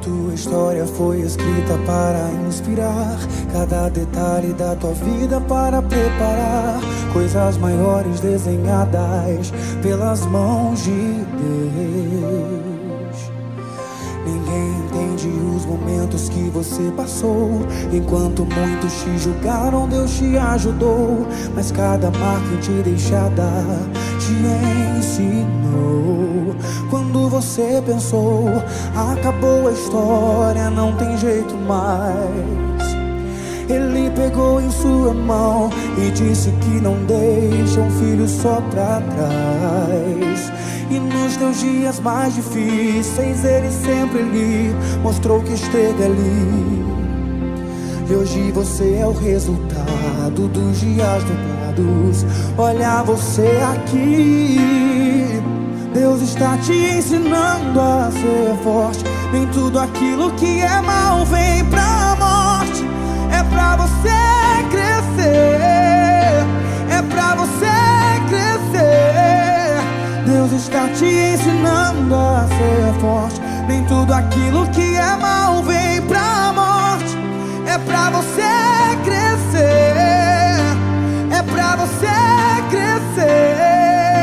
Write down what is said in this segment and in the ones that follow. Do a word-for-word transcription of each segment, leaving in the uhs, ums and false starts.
Tua história foi escrita para inspirar, cada detalhe da tua vida para preparar coisas maiores desenhadas pelas mãos de Deus. Ninguém entende os momentos que você passou, enquanto muitos te julgaram, Deus te ajudou. Mas cada marca em ti deixada te ensinou. Quando você pensou, acabou a história, não tem jeito mais, Ele pegou em sua mão e disse que não deixa um filho só pra trás. E nos teus dias mais difíceis Ele sempre lhe mostrou que esteve ali. E hoje você é o resultado dos dias dublados. Olha você aqui, Deus está te ensinando a ser forte. Nem tudo aquilo que é mal vem pra morte. É pra você crescer, é pra você crescer. Deus está te ensinando a ser forte. Nem tudo aquilo que é mal vem pra morte. É pra você crescer, é pra você crescer.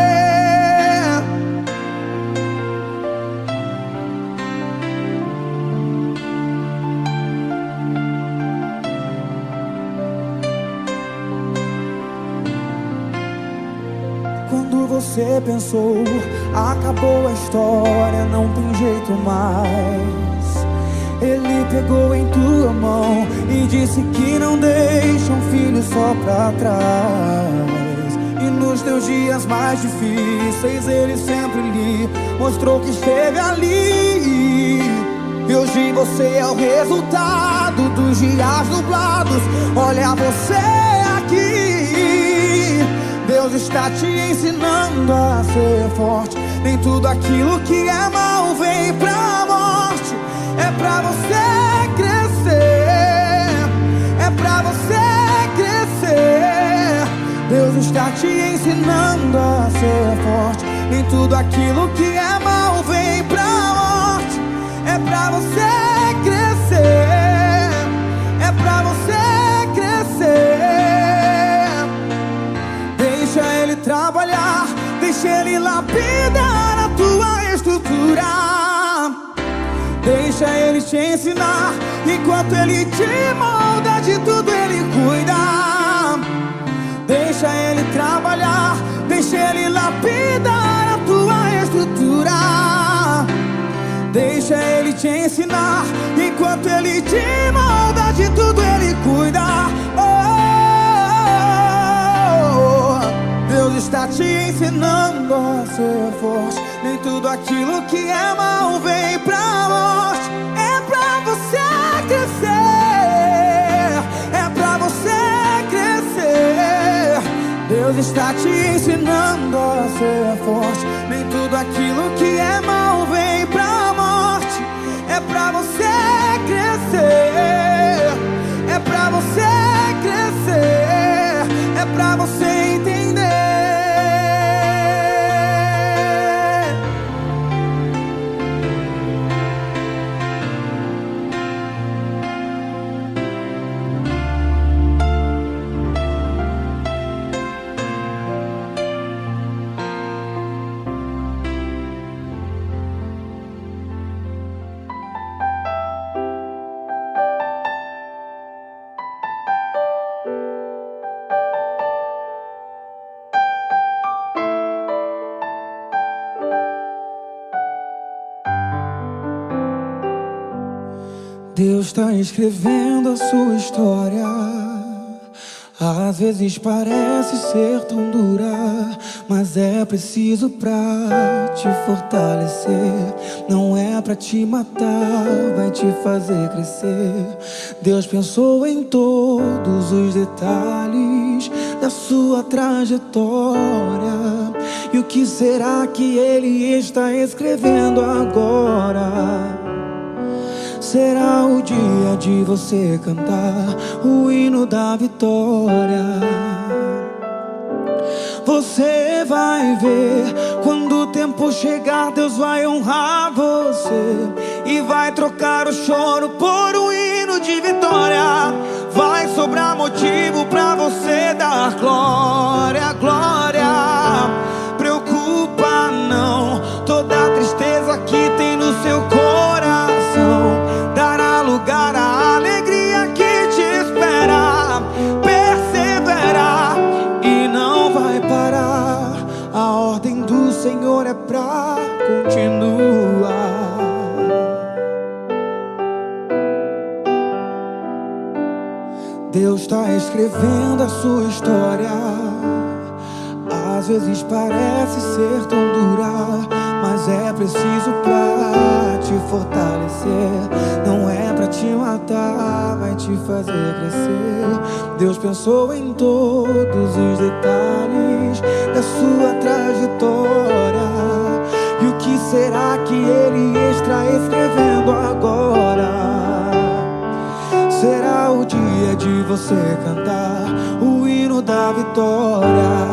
Quando você pensou, acabou a história, não tem jeito mais, Ele pegou em tua mão e disse que não deixa um filho só pra trás. E nos teus dias mais difíceis Ele sempre lhe mostrou que esteve ali. E hoje você é o resultado dos dias nublados. Olha você aqui, Deus está te ensinando a ser forte. Nem tudo aquilo que é mal vem pra morte. É pra você crescer, é pra você crescer. Deus está te ensinando a ser forte. Nem tudo aquilo que é mal vem pra morte. É pra você crescer, é pra você crescer. Deixa Ele trabalhar, deixa Ele lapidar a tua estrutura. Deixa Ele te ensinar, enquanto Ele te molda, de tudo Ele cuida. Deixa Ele trabalhar, deixa Ele lapidar a tua estrutura. Deixa Ele te ensinar, enquanto Ele te molda, de tudo Ele cuida. Oh, Deus está te ensinando a ser forte. Nem tudo aquilo que é mal vem pra morte. É pra você crescer, é pra você crescer. Deus está te ensinando a ser forte. Nem tudo aquilo que é mal vem pra morte. É pra você crescer, é pra você crescer, é pra você entender. Deus está escrevendo a sua história. Às vezes parece ser tão dura, mas é preciso pra te fortalecer. Não é pra te matar, vai te fazer crescer. Deus pensou em todos os detalhes da sua trajetória. E o que será que Ele está escrevendo agora? Será o dia de você cantar o hino da vitória. Você vai ver, quando o tempo chegar, Deus vai honrar você e vai vai trocar o choro por um hino de vitória. Vai sobrar motivo pra você dar glória, glória. Preocupa não, toda a tristeza que tem no seu coração dará lugar à alegria que te espera. Persevera e não vai parar. A ordem do Senhor é pra continuar. Deus está escrevendo a sua história. Às vezes parece ser tão dura, mas é preciso pra te fortalecer. Não é pra te matar, vai te fazer crescer. Deus pensou em todos os detalhes da sua trajetória. E o que será que Ele está escrevendo agora? Será o dia de você cantar o hino da vitória.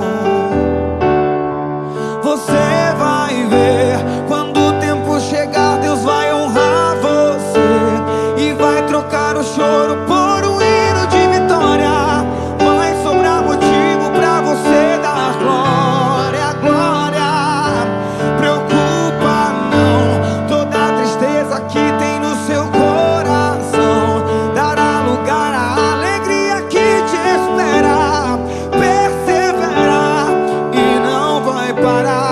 Você vai ver, quando o tempo chegar, Deus vai honrar você e vai trocar o choro por um hino de vitória. Vai sobrar motivo pra você dar glória, glória. Preocupa não, toda a tristeza que tem no seu coração dará lugar à alegria que te espera. Persevera e não vai parar.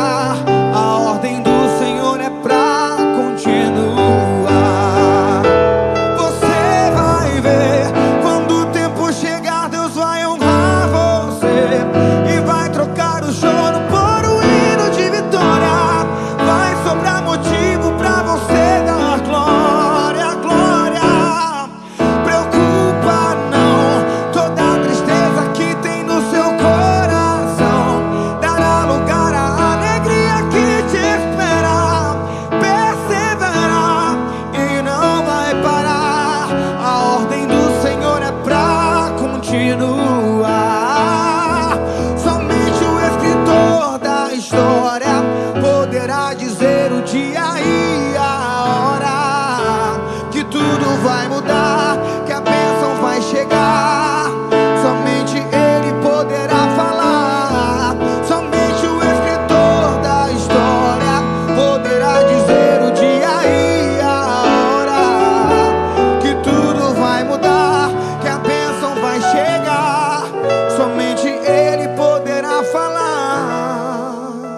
Somente o escritor da história poderá dizer o dia e a hora que tudo vai mudar, que a bênção vai chegar. Somente Ele poderá falar. Somente o escritor da história poderá dizer o dia e a hora que tudo vai mudar, que a bênção vai chegar. Somente Ele poderá falar.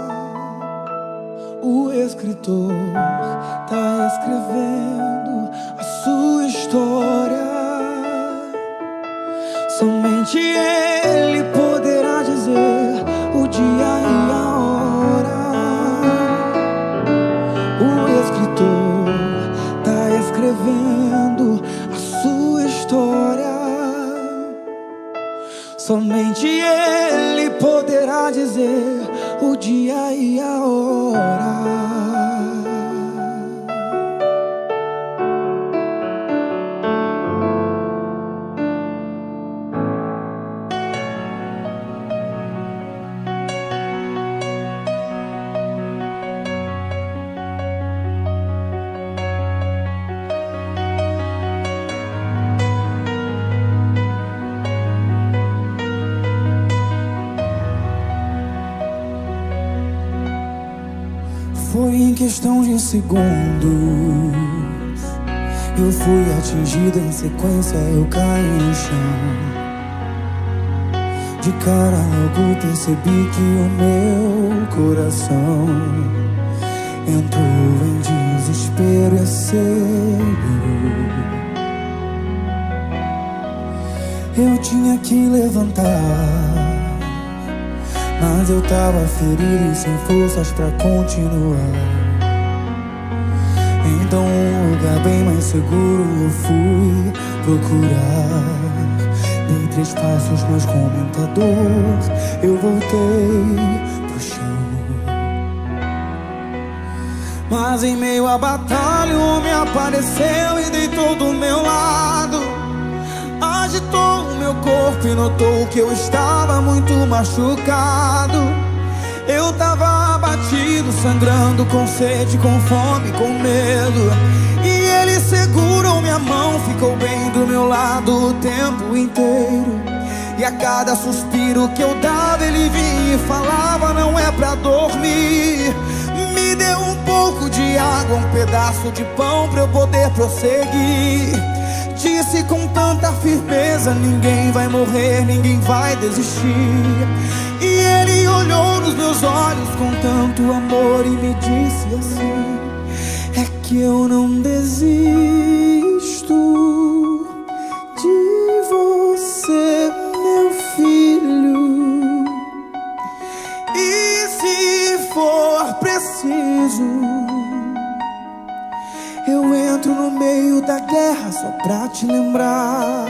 O escritor tá escrevendo a sua história. Somente Ele poderá dizer o dia e a hora. O escritor tá escrevendo a sua história. Somente Ele poderá dizer o dia e a hora. Foi em questão de segundos, eu fui atingido, em sequência eu caí no chão. De cara logo percebi que o meu coração entrou em desespero e acelerou. Eu tinha que levantar, mas eu tava ferido e sem forças pra continuar. Então um lugar bem mais seguro eu fui procurar. Dei três passos, mas com muita dor eu voltei pro chão. Mas em meio à batalha um homem apareceu e deitou do meu lado. Agitou o meu corpo e notou que eu estava muito machucado. Eu tava abatido, sangrando, com sede, com fome, com medo. E ele lado o tempo inteiro. E a cada suspiro que eu dava, ele vinha e falava: não é pra dormir. Me deu um pouco de água, um pedaço de pão pra eu poder prosseguir. Disse com tanta firmeza: ninguém vai morrer, ninguém vai desistir. E ele olhou nos meus olhos com tanto amor e me disse assim: é que eu não desisto de você, meu filho. E se for preciso, eu entro no meio da guerra só pra te lembrar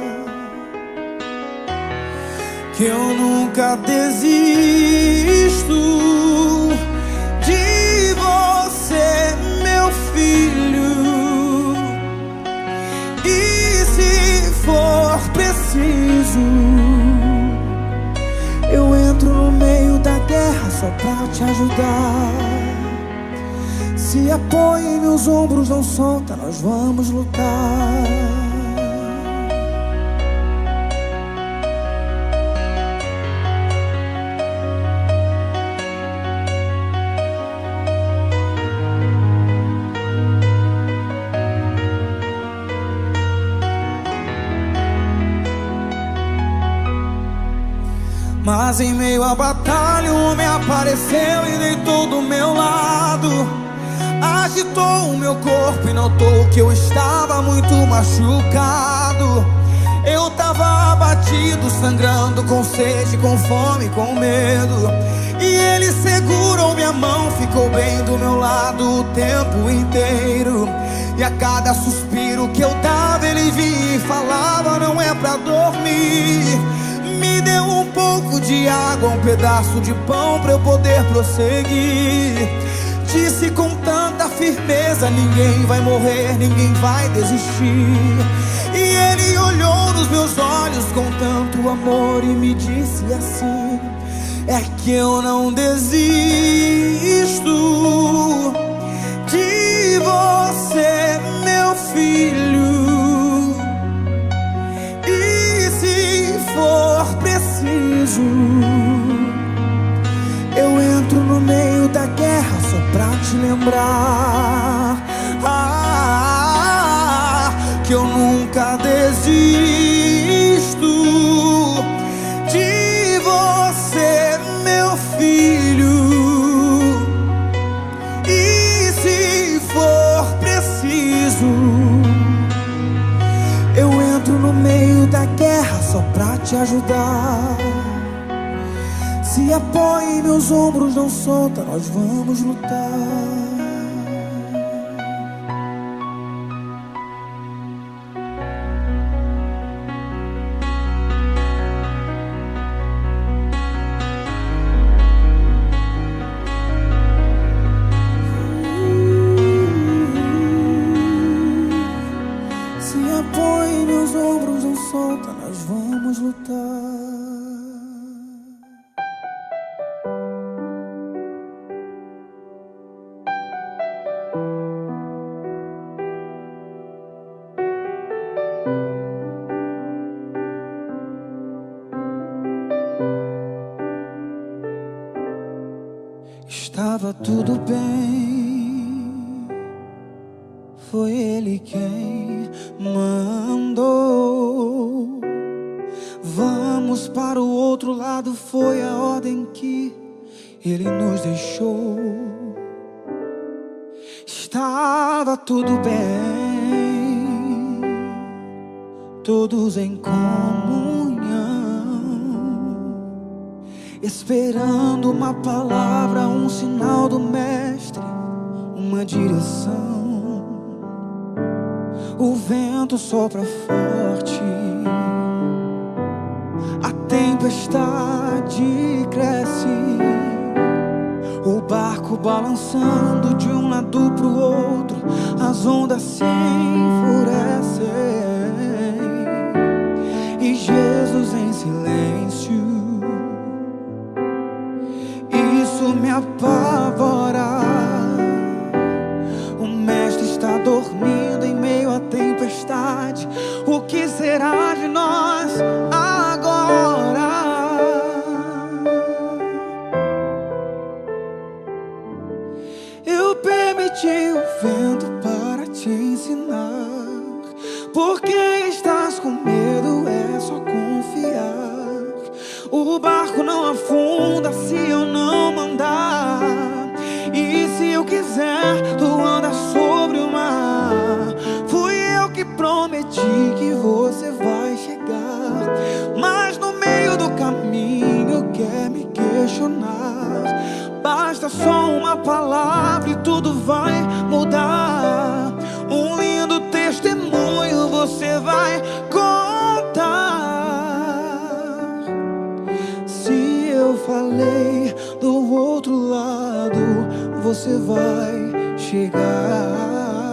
que eu nunca desisto de você, meu filho. E se for preciso, eu entro no meio da guerra só pra te ajudar. Se apoia em meus ombros, não solta, nós vamos lutar. Mas em meio à batalha um homem apareceu e deitou do meu lado. Agitou o meu corpo e notou que eu estava muito machucado. Eu tava abatido, sangrando, com sede, com fome, com medo. E ele segurou minha mão, ficou bem do meu lado o tempo inteiro. E a cada suspiro que eu dava, ele vinha e falava: não é pra dormir. Me deu um pouco de água, um pedaço de pão pra eu poder prosseguir. Disse com tanta firmeza: ninguém vai morrer, ninguém vai desistir. E ele olhou nos meus olhos com tanto amor e me disse assim: é que eu não desisto de você, meu filho. E se for preciso, eu entro no meio da guerra só pra te lembrar ah, que eu nunca desisto de você, meu filho. E se for preciso, eu entro no meio da guerra só pra te ajudar. Se apoia em meus ombros, não solta, nós vamos lutar. Se apoia em meus ombros, não solta, nós vamos lutar. Estava tudo bem, foi ele quem mandou. Vamos para o outro lado, foi a ordem que ele nos deixou. Estava tudo bem, todos em comunhão, esperando uma palavra, um sinal do mestre, uma direção. O vento sopra forte, a tempestade cresce, o barco balançando de um lado pro outro, as ondas se enfurecem e Jesus em silêncio. Isso me apavora. O mestre está dormindo em meio à tempestade. O que será Por que estás com medo? É só confiar. O barco não afunda se eu não mandar. E se eu quiser, tu andas sobre o mar. Fui eu que prometi que você vai chegar, mas no meio do caminho quer me questionar. Basta só uma palavra e tudo vai mudar. Um lindo testemunho você vai contar. Se eu falei do outro lado, você vai chegar.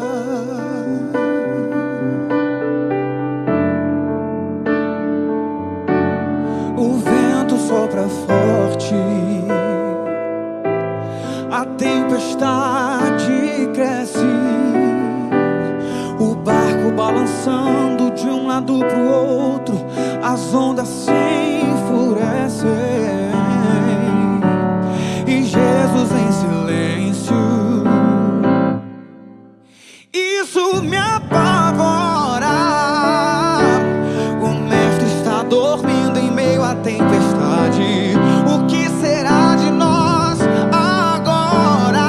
O vento sopra forte, a tempestade cresce, o barco balançando de um lado pro outro, as ondas se enfurecem e Jesus em silêncio. Isso me apavora. O mestre está dormindo em meio à tempestade. O que será de nós agora?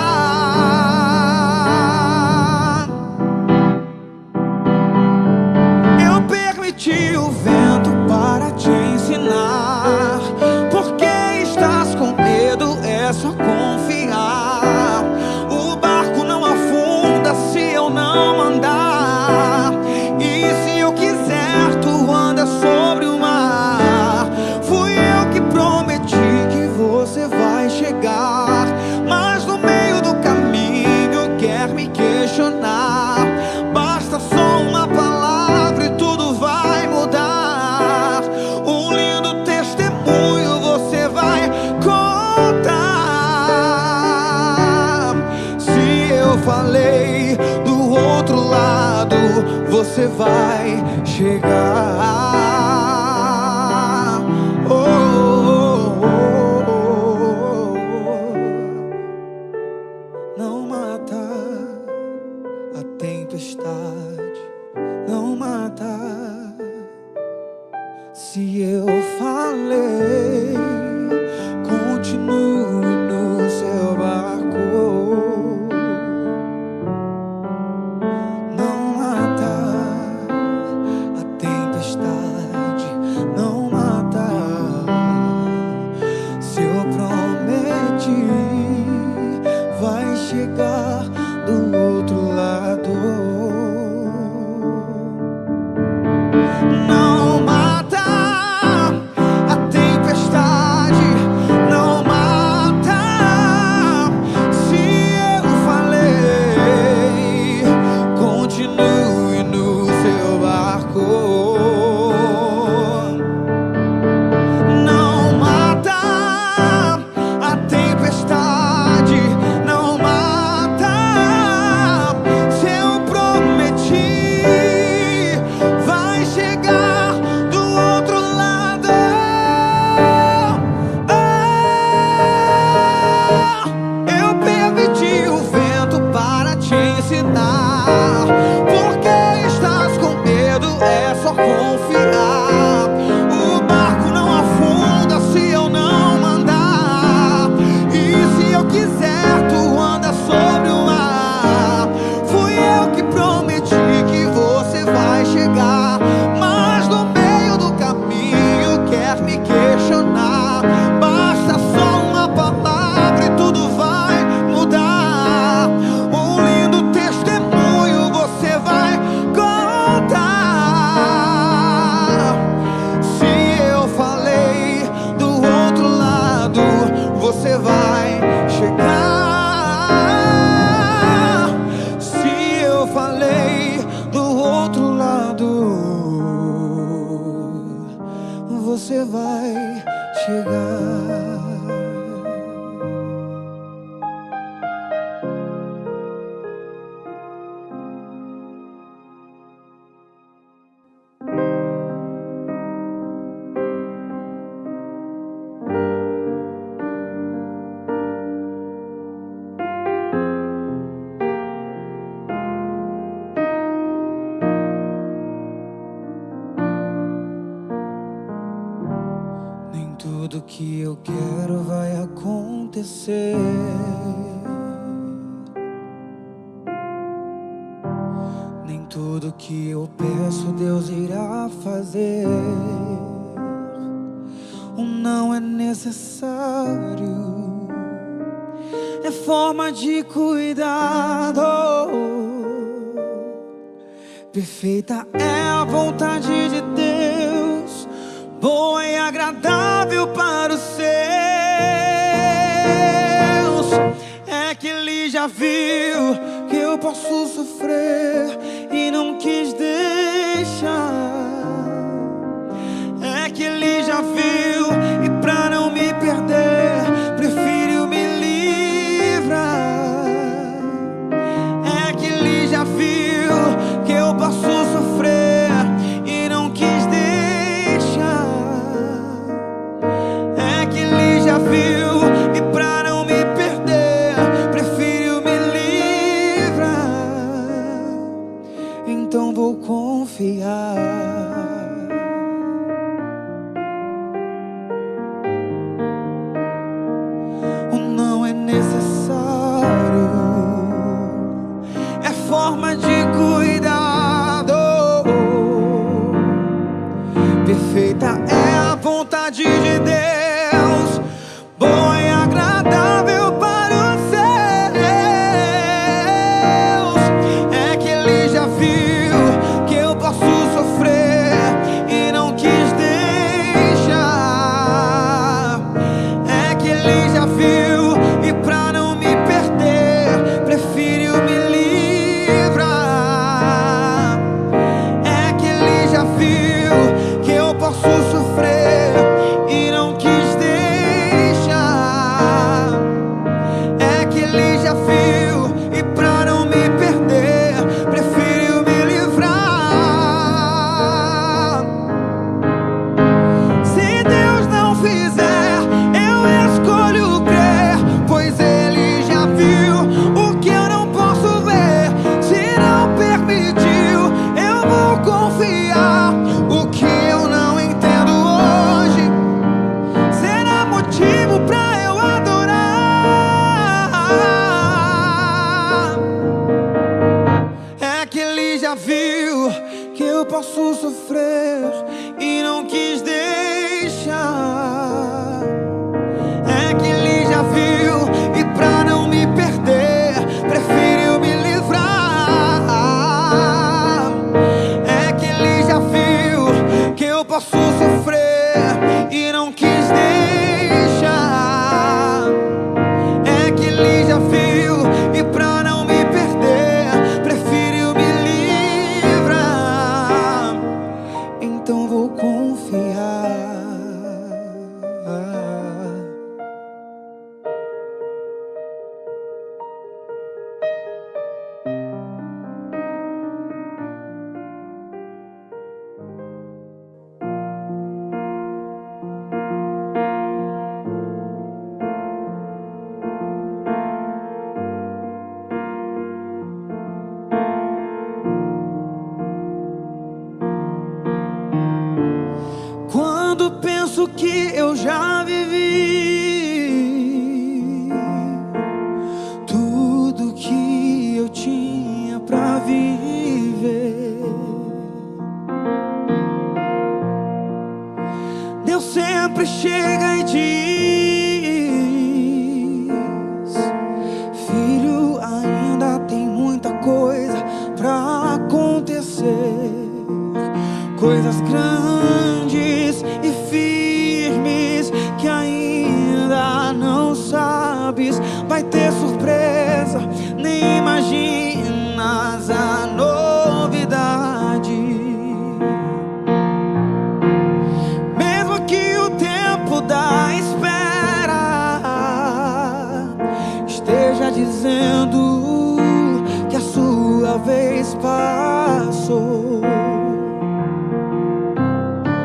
Eu permiti o vento para te ensinar. Por que estás com medo? É só confiar. O barco não afunda se eu não andar. E se eu quiser, tu andas sobre o mar. Fui eu que prometi que você vai chegar, mas no meio do caminho quer me questionar. Basta só uma palavra e tudo vai mudar. Um lindo testemunho você vai contar. Se eu falei do outro lado, você vai chegar. Oh, oh, oh, oh. Não mata a tempestade, não mata. Se eu falei, continue no seu barco. Não mata a tempestade, não mata. Se eu prometi, vai chegar do outro lado. Não mata a tempestade, não mata. Se eu falei, continue no seu barco. Não mata a tempestade, não mata. Se eu prometi, vai chegar do outro lado. Ah, eu permiti o vento para te ensinar. Por que estás com medo? É só confiar. O barco não afunda se eu não mandar. E se eu quiser, tu andas sobre o mar. Fui eu que prometi que você vai chegar, mas no meio do caminho quer me questionar. Basta só uma palavra e tudo vai mudar. Um lindo testemunho você vai contar. Se eu falei do outro lado, você vai chegar. Se eu falei do outro lado, você vai chegar. que eu quero vai acontecer. Nem tudo que eu peço Deus irá fazer. O não é necessário, é forma de cuidado. Perfeita é a vontade de Deus, boa e agradável para os seus. É que Ele já viu que eu posso sofrer e não quis deixar. É que Ele já viu e pra não me perder preferiu me livrar. É que Ele já viu que eu posso sofrer e não quis deixar. É que Ele já viu e pra não me perder preferiu me livrar. Então vou confiar. O não é necessário, é forma de cuidado. Perfeita é a vontade de Deus, boa e agradável para os seus. É que Ele já viu que eu posso sofrer e não quis deixar. É que Ele já viu e pra não me perder preferiu me livrar. É que Ele já viu que eu posso sofrer e não quis deixar. É que Ele já viu e pra não me perder preferiu me livrar. Se Deus não fizer, eu escolho crer, pois Ele já viu o que eu não posso ver. Se não permitiu, eu vou confiar. O que eu não entendo hoje será motivo pra eu adorar. É que Ele já viu que eu posso sofrer e não quis deixar. É que Ele já viu e pra não me perder preferiu me livrar. É que Ele já viu que eu posso sofrer e não quis deixar. É que Ele já viu e pra não me perder preferiu me livrar. Então vou confiar. Quando penso que eu já vivi tudo que eu tinha pra viver, Deus sempre chega e diz: filho, ainda tem muita coisa pra acontecer. Coisas grandes e firmes que ainda não sabes. Vai ter surpresa, nem imaginas a novidade. Mesmo que o tempo da espera esteja dizendo que a sua vez passou,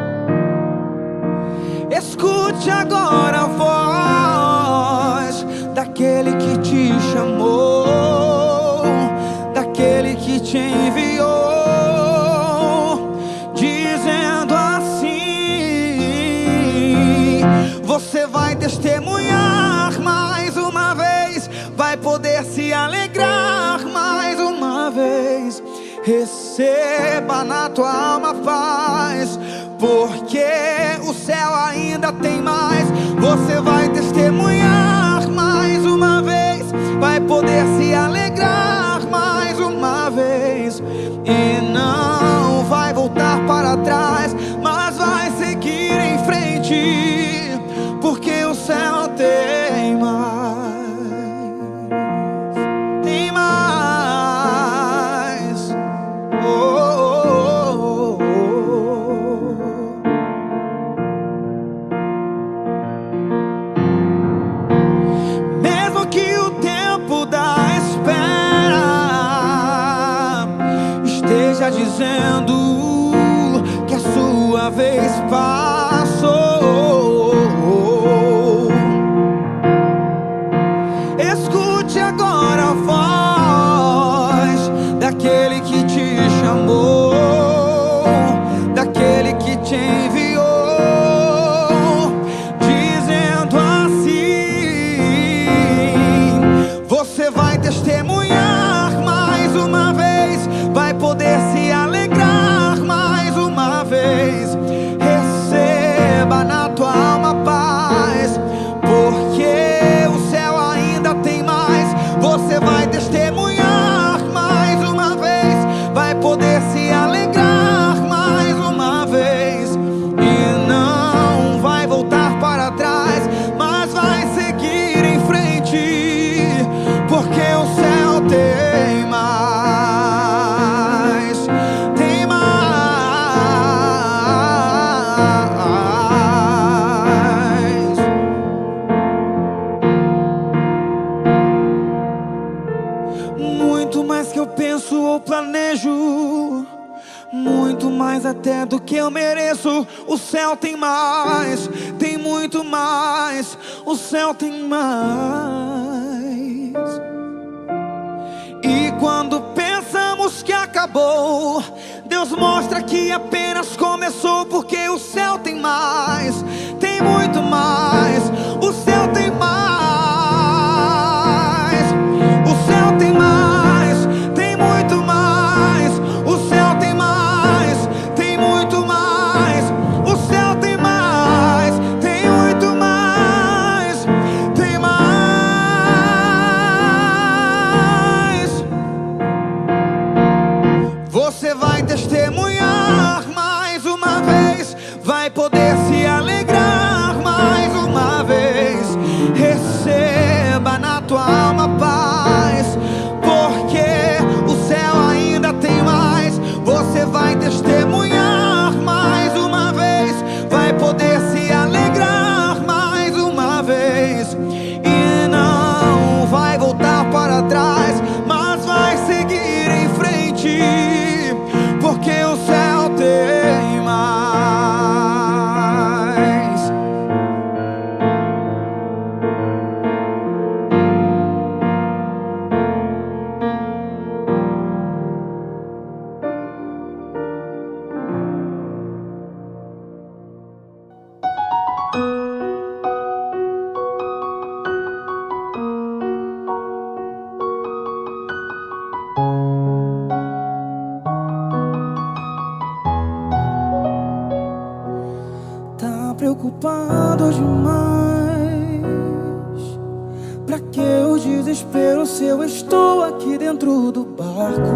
receba na tua alma paz, porque o céu ainda tem mais. Você vai testemunhar mais uma vez, vai poder se alegrar mais uma vez, e não vai voltar para trás, mas vai seguir em frente, porque o céu tem mais. Tem mais. Oh, oh, oh, oh. Mesmo que o tempo da espera esteja dizendo que a sua vez passou, escute agora a voz daquele que te chamou, daquele que te enviou, dizendo assim: você vai testemunhar mais uma vez, vai poder se alegrar mais uma vez. Receba na tua alma paz, porque o céu ainda tem mais. Você vai testemunhar mais uma vez, vai poder se alegrar mais uma vez, e não vai voltar para trás, mas vai seguir em frente, porque o céu tem mais. Tem mais. Muito mais que eu penso ou planejo, muito mais até do que eu mereço. O céu tem mais, tem muito mais. O céu tem mais. E quando pensamos que acabou, Deus mostra que apenas começou, porque o céu tem mais, tem muito mais. O céu tem mais. O céu tem mais, tem muito mais. O céu tem mais, tem muito mais. O céu tem mais, tem muito mais. Tem mais. Você vai testemunhar mais uma vez, vai poder se alegrar mais uma vez. Receba na tua alma paz, porque o céu ainda tem mais. Você vai testemunhar mais uma vez, vai poder se alegrar mais uma vez, e não vai voltar para trás, mas vai seguir em frente, porque o céu tem mais. Tá preocupado demais, pra que o desespero se eu estou aqui dentro do barco?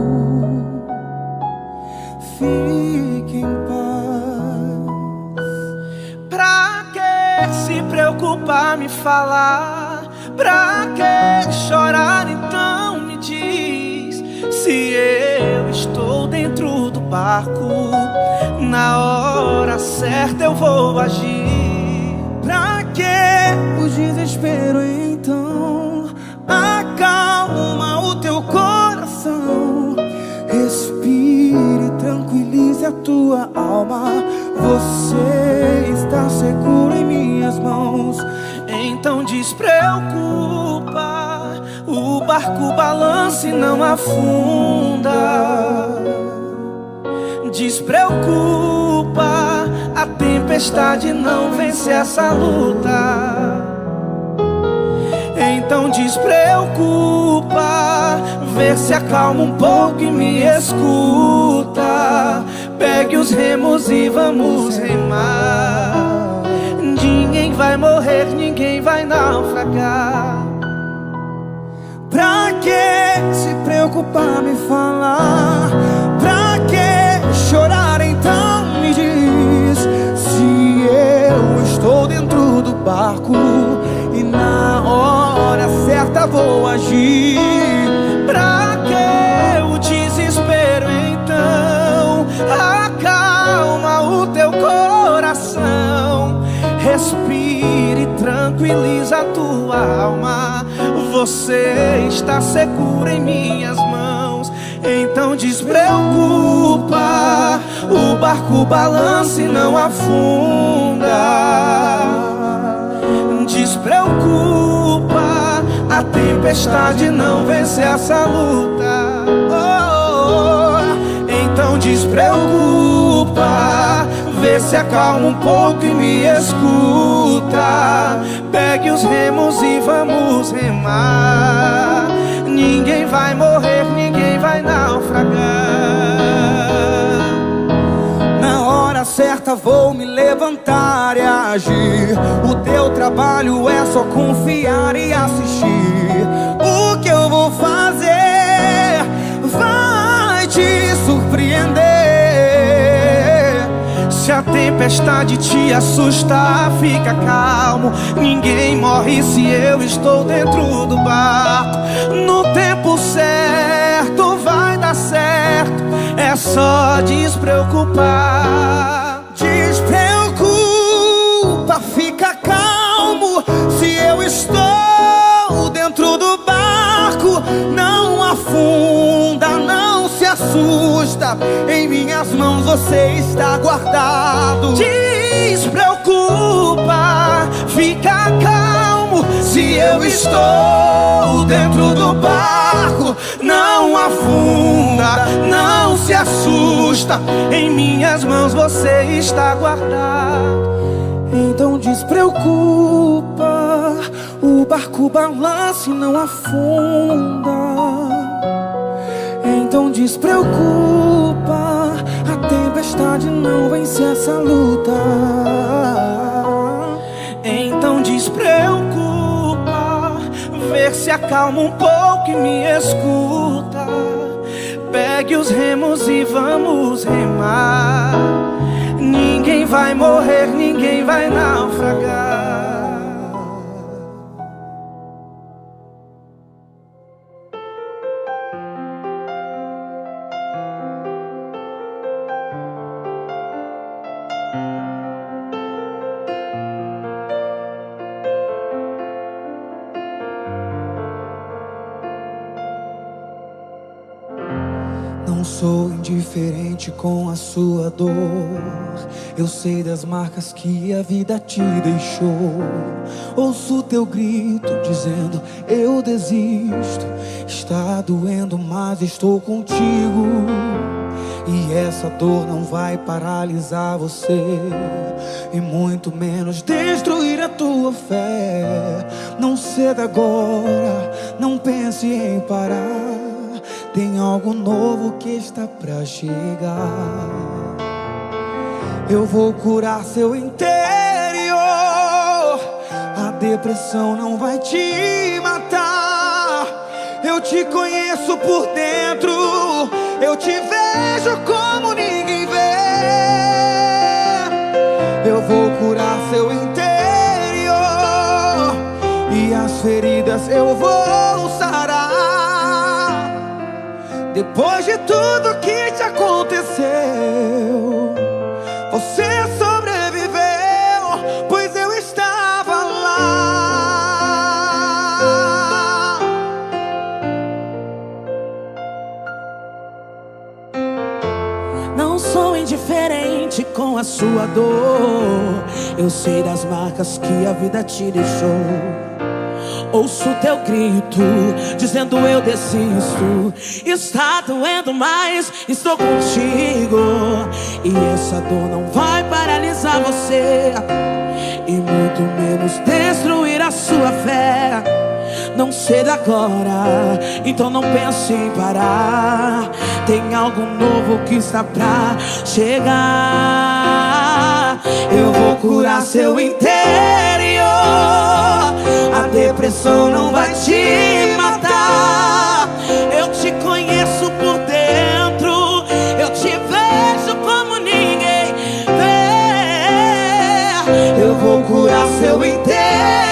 Fique em paz. Pra que se preocupar, me falar? Pra que chorar, então me diz. Se eu estou dentro do barco, na hora certa eu vou agir. Pra que o desespero então? Acalma o teu coração, respire, tranquilize a tua alma. Você está seguro em minhas mãos. Então despreocupa, o barco balança e não afunda. Despreocupa, a tempestade não vence essa luta. Então Então despreocupa, vê se acalma um pouco e me escuta. Pegue os remos e vamos remar. Ninguém vai morrer, ninguém vai naufragar. Pra que se preocupar, me falar? Pra que chorar, então me diz. Se eu estou dentro do barco e na hora certa vou agir. Pra que o desespero, então? Acalma o teu coração. Respire, tranquiliza a tua alma. Você está seguro em minhas mãos. Então despreocupa, o barco balança e não afunda. Despreocupa, a tempestade não vence essa luta. Oh, oh. Então despreocupa, vê se acalma um pouco e me escuta. Pegue os remos e vamos remar. Ninguém vai morrer, ninguém vai naufragar. Na hora certa vou me levantar e agir. O teu trabalho é só confiar e assistir. O que eu vou fazer vai te surpreender. Se a tempestade te assusta, fica calmo. Ninguém morre se eu estou dentro do barco. No tempo certo vai dar certo, é só despreocupar. Despreocupa, fica calmo. Se eu estou dentro do barco, não afunda, não se assusta. Em minhas mãos você está guardado. Despreocupa, fica calmo. Se eu estou dentro do barco, não afunda, não se assusta. Em minhas mãos você está guardado. Então despreocupa, o barco balança e não afunda. Então despreocupa, a tempestade não vence essa luta. Então despreocupa, vê se acalma um pouco e me escuta. Pegue os remos e vamos remar. Ninguém vai morrer, ninguém vai naufragar. Não sou indiferente com a sua dor. Eu sei das marcas que a vida te deixou. Ouço teu grito dizendo eu desisto. Está doendo, mas estou contigo. E essa dor não vai paralisar você, e muito menos destruir a tua fé. Não ceda agora, não pense em parar. Tem algo novo que está pra chegar. Eu vou curar seu interior. A depressão não vai te matar. Eu te conheço por dentro. Eu te vejo como ninguém vê. Eu vou curar seu interior, e as feridas eu vou sarar. Depois de tudo que te aconteceu, você sobreviveu, pois eu estava lá. Não sou indiferente com a sua dor. Eu sei das marcas que a vida te deixou. Ouço teu grito dizendo eu desisto. Está doendo, mas estou contigo. E essa dor não vai paralisar você, e muito menos destruir a sua fé. não cedo agora, então não pense em parar. Tem algo novo que está pra chegar. Eu vou curar seu interior, a depressão não vai te matar. Eu te conheço por dentro, eu te vejo como ninguém vê. Eu vou curar seu interior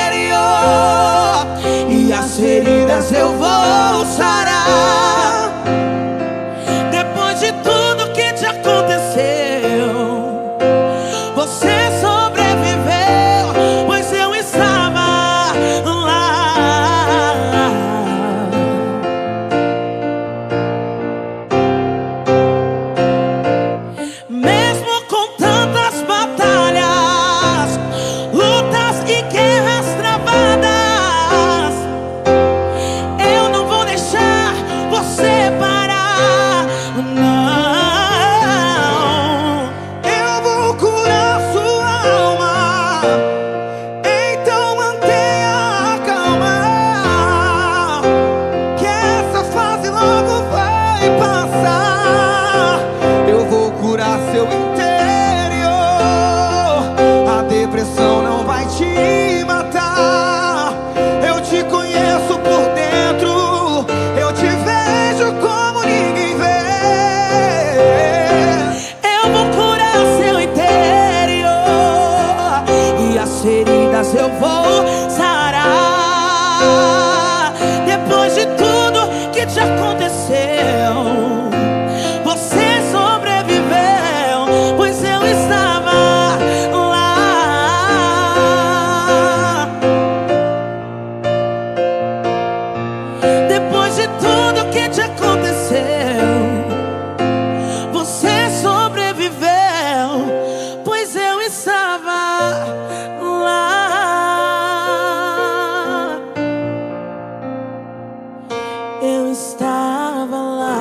e as feridas eu vou sarar. Depois de tudo que te aconteceu, você sobreviveu, pois eu estava lá. Mesmo com tantas batalhas, lutas e guerras travadas, eu não vou deixar você parar, não. Eu vou curar sua alma, então mantenha a calma, que essa fase logo vai passar. Eu vou curar seu interior, a depressão não vai te matar. Eu te conheço por dentro, eu te vejo como ninguém vê. Eu vou curar seu interior e as feridas eu vou sarar. Depois de tudo que te aconteceu, você sobreviveu, pois eu estava lá. Depois de tudo que te aconteceu, você sobreviveu, pois eu estava lá. Eu estava lá.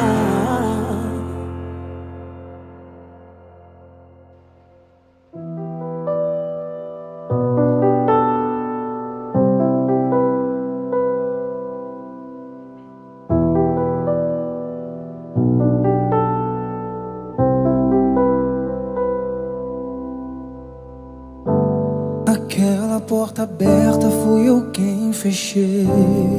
Aquela porta aberta fui eu quem fechei.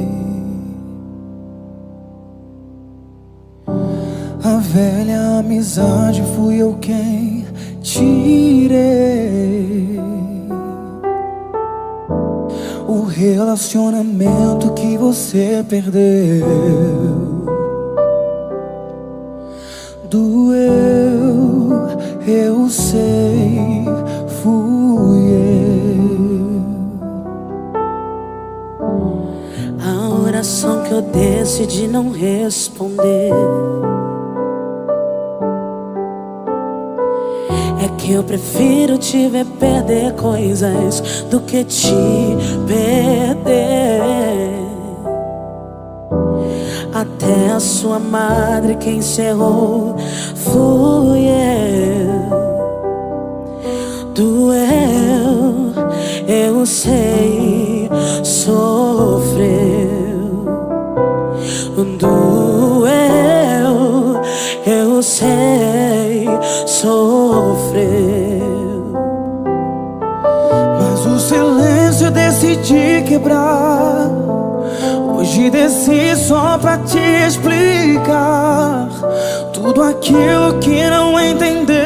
A velha amizade fui eu quem tirei. O relacionamento que você perdeu doeu, eu sei, fui eu. A oração que eu decidi não responder é que eu prefiro te ver perder coisas do que te perder. Até a sua madre que encerrou fui eu. Doeu, eu sei, sofreu. Doeu, eu sei, sofreu. Mas o silêncio eu decidi quebrar. Hoje desci só pra te explicar tudo aquilo que não entendeu.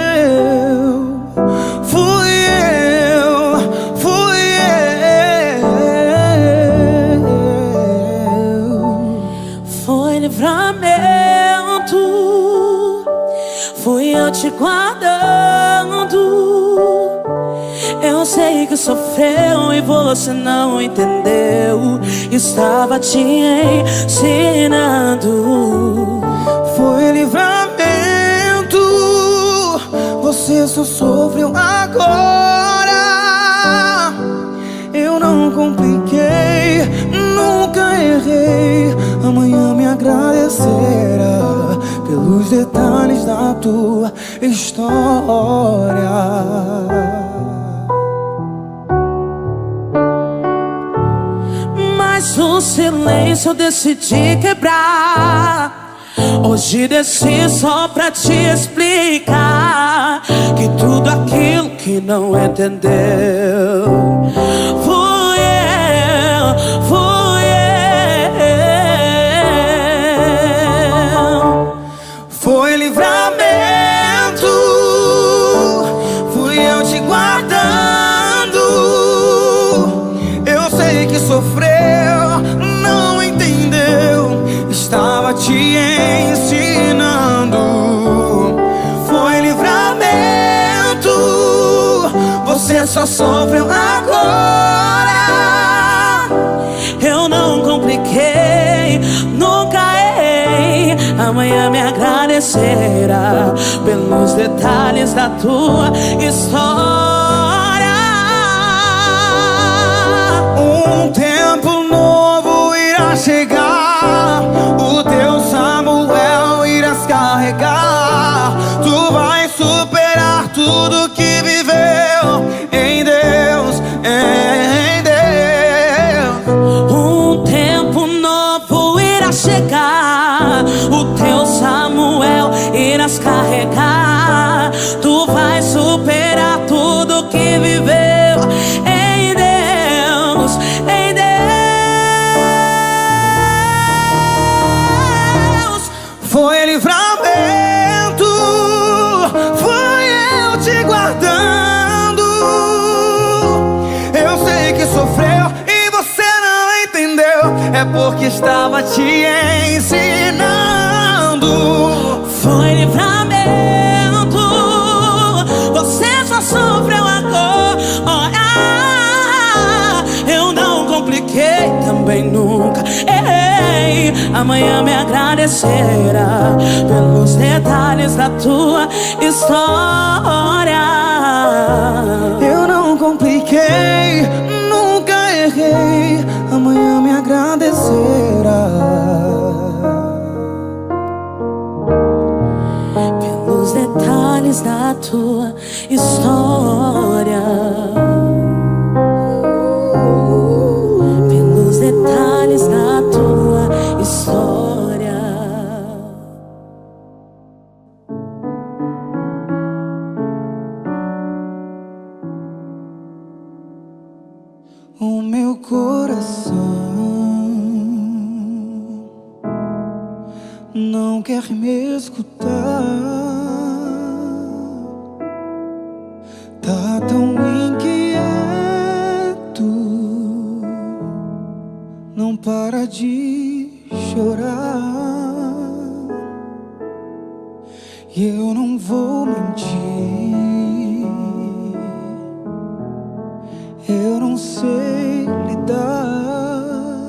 Fui eu, fui eu. Foi livramento, fui eu te guardando. Eu sei que sofreu e você não entendeu. Estava te ensinando. Foi livramento, você só sofreu agora. Eu não compliquei, nunca errei. Amanhã me agradecerá pelos detalhes da tua história. Mas o no silêncio eu decidi quebrar. Hoje desci só pra te explicar que tudo aquilo que não entendeu fui eu, fui eu. Foi livramento, fui eu te guardando. Eu sei que sofreu, não entendeu, estava te ensinando. Foi livramento, você só sofreu agora. Eu não compliquei, nunca errei. Amanhã me agradecerá pelos detalhes da tua história. Um tempo novo irá chegar, o teu Samuel irás carregar. Tu vais superar tudo que viveu em Deus, em Deus. Um tempo novo irá chegar, o teu Samuel irás carregar. Tu vais superar tudo que viveu em Deus, em Deus. Foi livramento, fui eu te guardando. Eu sei que sofreu e você não entendeu, é porque estava te ensinando. Foi livramento, você só sofreu agora. Eu não compliquei, também nunca errei. Amanhã me agradecerá pelos detalhes da tua história. Eu não compliquei, nunca errei. Amanhã me agradecerá pelos detalhes da tua história. Pelos detalhes da tua história. o meu coração não quer me escutar. Tá tão inquieto, não para de chorar. E eu não vou mentir, eu não sei lidar,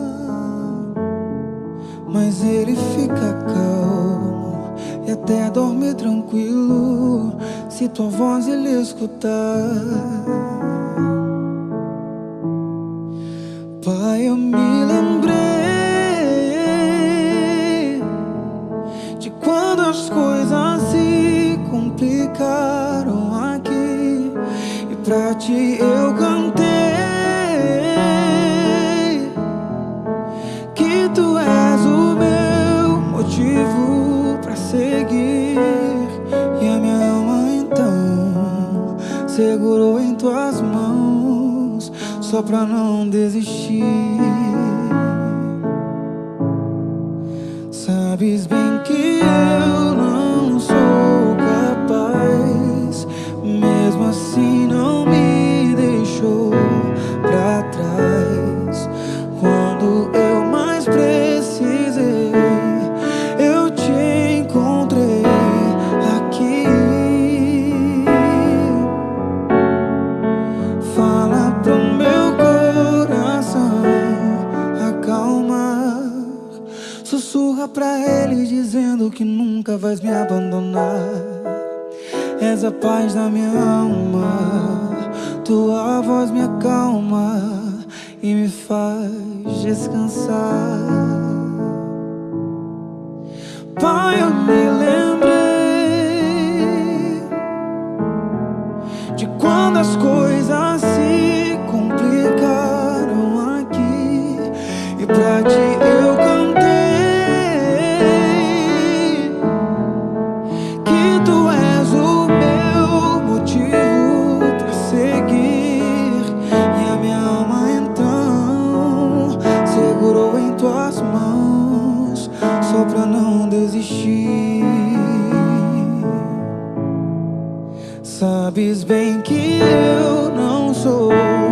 mas ele fica calmo e até dorme tranquilo se tua voz ele escutar. Pai, eu me lembrei de quando as coisas se complicaram aqui e pra ti eu cantei que tu és o meu motivo pra seguir. E a minha alma então segurou em tuas mãos só pra não desistir. Sabes bem que eu não sou capaz, mesmo assim não me deixou pra trás. Quando eu mais precisei, eu te encontrei aqui. Fala pro meu coração acalmar, sussurra pra ele dizendo que nunca vais me abandonar. És a paz da minha alma, tua voz me acalma e me faz descansar. Pai, eu me lembrei de quando as coisas se complicaram aqui e pra Sabes bem que eu não sou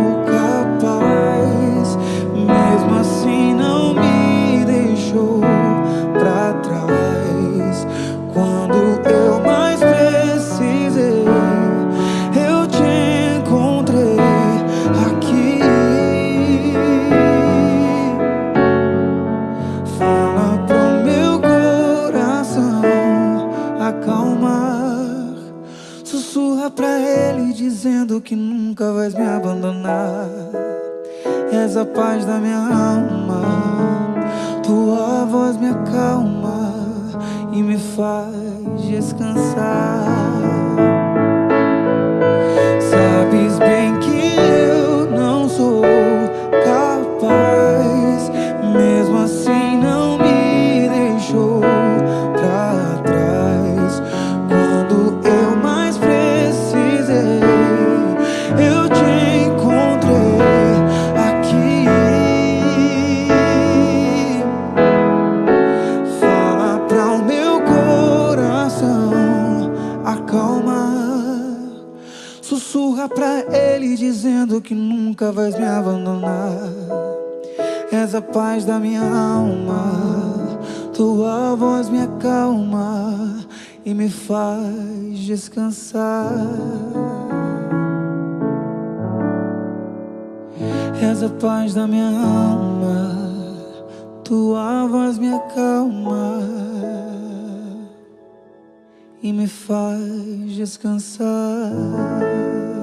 capaz, mesmo assim não me deixou pra trás. Quando eu mais precisei, eu te encontrei aqui. Fala pro meu coração acalmar, sussurra pra ele dizendo que nunca vais me abandonar. És a paz da minha alma, tua voz me acalma e me faz descansar. Sabes bem que eu não sou capaz, mesmo assim não me deixou pra trás. Quando eu mais precisei, eu te encontrei aqui. Fala pra o meu coração acalmar, sussurra pra ele dizendo que nunca vais me abandonar. És a paz da minha alma, tua voz me acalma e me faz descansar. És a paz da minha alma, tua voz me acalma e me faz descansar.